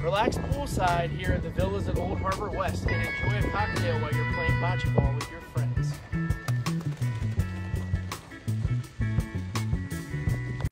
Relax poolside here at the Villas at Old Harbor West and enjoy a cocktail while you're playing bocce ball with